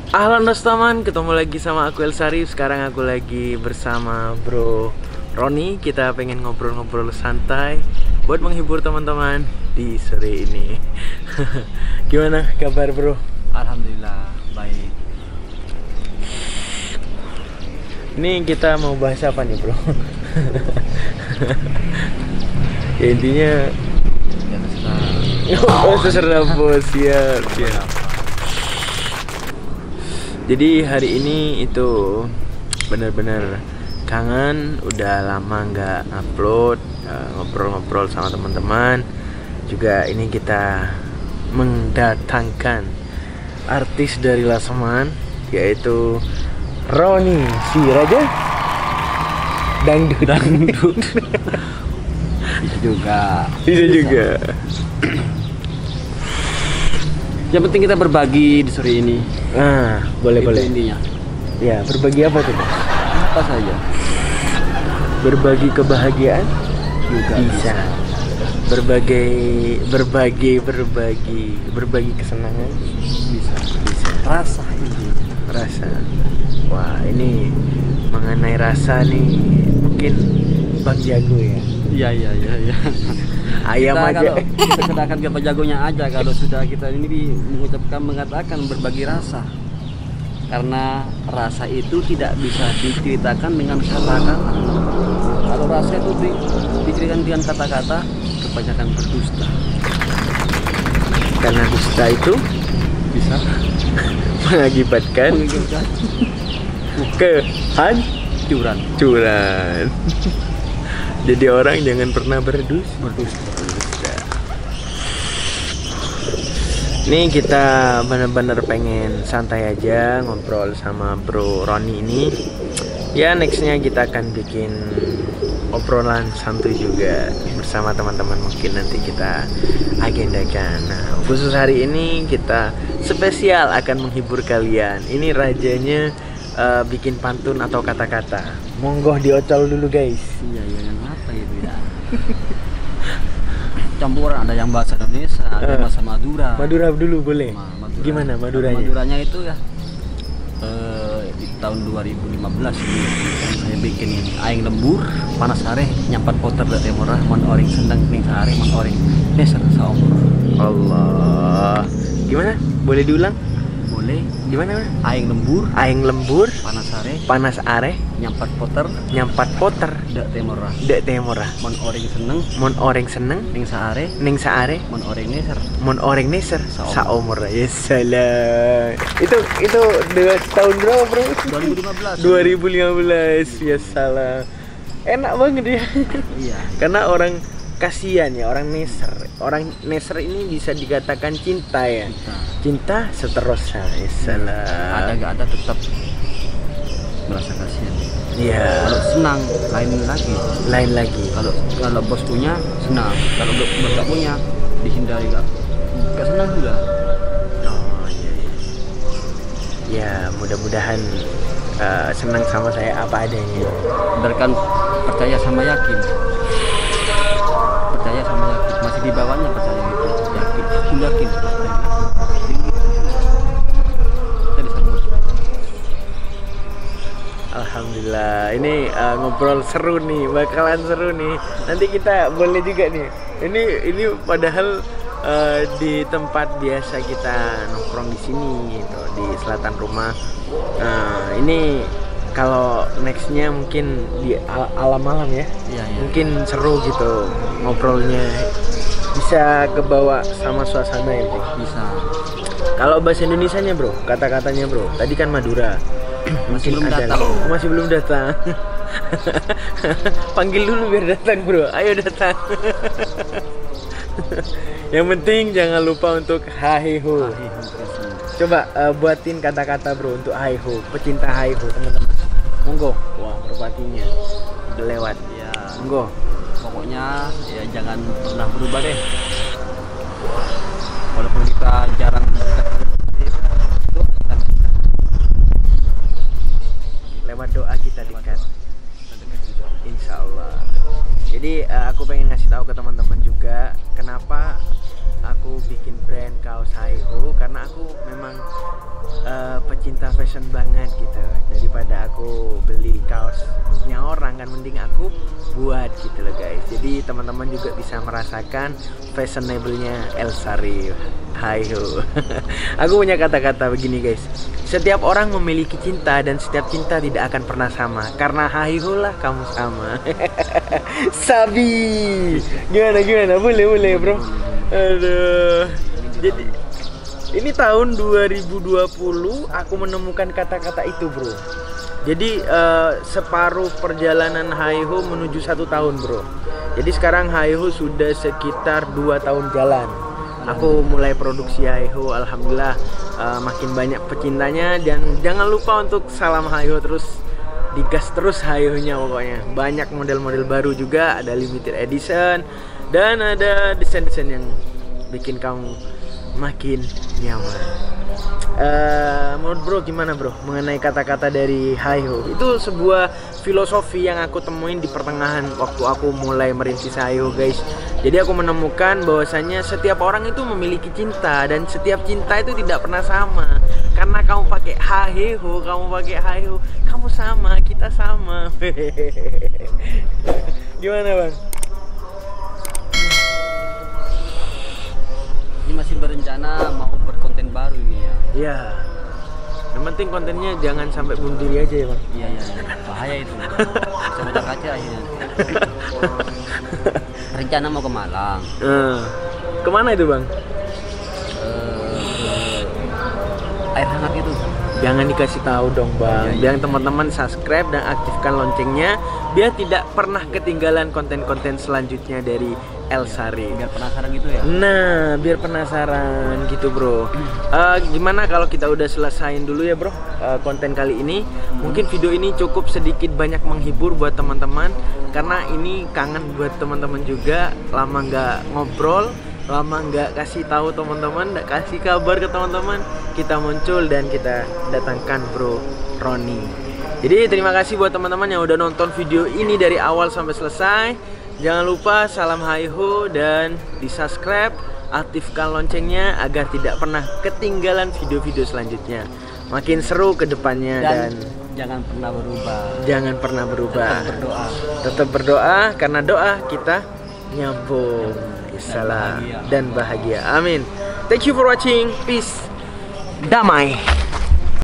Ahlan teman, ketemu lagi sama aku El Sarif. Sekarang aku lagi bersama Bro Roni. Kita pengen ngobrol-ngobrol santai buat menghibur teman-teman di sore ini. Gimana kabar bro? Alhamdulillah baik. Ini kita mau bahas apa nih bro? Ya intinya terserah bos, siap. Jadi hari ini itu benar-benar kangen, udah lama nggak upload, ngobrol-ngobrol sama teman-teman. Juga ini kita mendatangkan artis dari Laseman, yaitu Roni si Raja Dangdut. Bisa juga. Yang penting kita berbagi di sore ini. Nah, boleh. Intinya. Ya, berbagi apa tuh? Bos? Apa saja. Berbagi kebahagiaan Juga bisa. Berbagi kesenangan bisa. Rasa ini. rasa. Wah, ini mengenai rasa nih mungkin Bang Jago ya. Iya. Ayam Kita aja. kalau kita kedakan ke jagonya aja kalau sudah kita ini mengatakan berbagi rasa. Karena rasa itu tidak bisa diceritakan dengan kata-kata. Kalau rasa itu diceritakan dengan kata-kata, kebanyakan berdusta. Karena dusta itu Bisa mengakibatkan kehancuran. kehancuran. Jadi orang jangan pernah berdusta. Nih kita bener-bener pengen santai aja ngobrol sama Bro Roni ini. Ya nextnya kita akan bikin obrolan santuy juga bersama teman-teman, mungkin nanti kita agendakan. Nah khusus hari ini kita spesial akan menghibur kalian. Ini rajanya bikin pantun atau kata-kata. Monggo diocol dulu guys. Iya, yang apa itu ya? Campuran, ada yang bahasa Indonesia, ada yang bahasa Madura. Madura dulu boleh. Madura. Gimana Maduranya? Maduranya itu ya di tahun 2015 ini saya bikin ini aing lembur panas sare nyampat poter da temurah mon oring sendang ning sare mon oring neser saumur. Allah. Gimana? Boleh diulang? Boleh. Gimana? Aing lembur panas sare nyampat poter da temurah dek temurah mon oring seneng ning saare mon oring neser saumur. Ya salah. Itu tahun berapa bro? 2015. Ya salah. Enak banget ya. Iya. Karena orang kasihan ya, orang neser ini bisa dikatakan cinta ya. Cinta seterusnya. Ya salah. Ada gak ada tetap merasa kasihan. Iya. Kalau senang lain lagi. Kalau bos punya senang, kalau bos gak punya dihindari, gak senang juga. Oh iya. Ya mudah-mudahan senang sama saya apa adanya. Biarkan percaya sama yakin. Masih di bawahnya percaya itu. Yakin. Alhamdulillah, ini ngobrol seru nih, bakalan seru nih. Nanti kita boleh juga nih. Ini padahal di tempat biasa kita nongkrong di sini, gitu, di selatan rumah. Ini kalau nextnya mungkin di alam-alam ya. Iya. Mungkin seru gitu ngobrolnya, bisa kebawa sama suasana ya bro. Bisa. Kalau bahasa Indonesianya bro, kata-katanya bro, tadi kan Madura. Masih belum ada datang. Masih belum datang. Panggil dulu biar datang bro. Ayo datang. Yang penting jangan lupa untuk haiho. Coba buatin kata-kata bro untuk haiho, pecinta haiho teman-teman. Monggo. Wah merpatinya udah lewat. Ya. Monggo. Pokoknya ya jangan pernah berubah deh. Walaupun kita jarang lewat doa kita dekat. Insya Allah. Jadi aku pengen ngasih tahu ke teman-teman juga kenapa aku bikin brand kaos Haiho, karena aku memang pecinta fashion banget gitu. Daripada aku beli kaosnya orang kan, mending aku buat gitu loh guys. Jadi teman-teman juga bisa merasakan fashionable-nya Elsari. Hai ho. Aku punya kata-kata begini guys. Setiap orang memiliki cinta dan setiap cinta tidak akan pernah sama. Karena hai ho lah kamu sama. Sabi. Gimana? Boleh bro. Aduh. Jadi ini tahun 2020 aku menemukan kata-kata itu bro. Jadi separuh perjalanan Haiho menuju 1 tahun bro. Jadi sekarang Haiho sudah sekitar 2 tahun jalan. Aku mulai produksi Haiho, alhamdulillah makin banyak pecintanya. Dan jangan lupa untuk salam Haiho, terus digas terus Haiho-nya pokoknya. Banyak model-model baru juga, ada limited edition dan ada desain-desain yang bikin kamu makin nyaman. Menurut bro gimana bro mengenai kata-kata dari Haiho? Itu sebuah filosofi yang aku temuin di pertengahan waktu aku mulai merintis Haiho guys. Jadi aku menemukan bahwasanya setiap orang itu memiliki cinta dan setiap cinta itu tidak pernah sama. Karena kamu pakai Haiho, kamu sama, kita sama. Gimana bang? Ini masih berencana mau berkonten baru ini ya. Iya. Yang penting kontennya jangan sampai bunuh diri aja ya bang. Iya. Bahaya itu. Bisa meledak kaca akhirnya. Rencana mau ke Malang. Kemana itu bang? Air hangat itu. Jangan dikasih tahu dong bang. Biar teman-teman subscribe dan aktifkan loncengnya biar tidak pernah ketinggalan konten-konten selanjutnya dari Elsari. Biar penasaran gitu ya. Nah, biar penasaran gitu bro. Gimana kalau kita udah selesain dulu ya bro konten kali ini. Mungkin video ini cukup sedikit banyak menghibur buat teman-teman, karena ini kangen buat teman-teman juga. Lama nggak ngobrol, lama nggak kasih tahu teman-teman, nggak kasih kabar ke teman-teman. Kita muncul dan kita datangkan bro Roni. Jadi terima kasih buat teman-teman yang udah nonton video ini dari awal sampai selesai. Jangan lupa salam Haiho dan di subscribe, aktifkan loncengnya agar tidak pernah ketinggalan video-video selanjutnya. Makin seru ke depannya dan jangan pernah berubah. Jangan pernah berubah. Tetap berdoa. Tetap berdoa karena doa kita nyambung. Salam dan bahagia. Amin. Thank you for watching. Peace. Damai.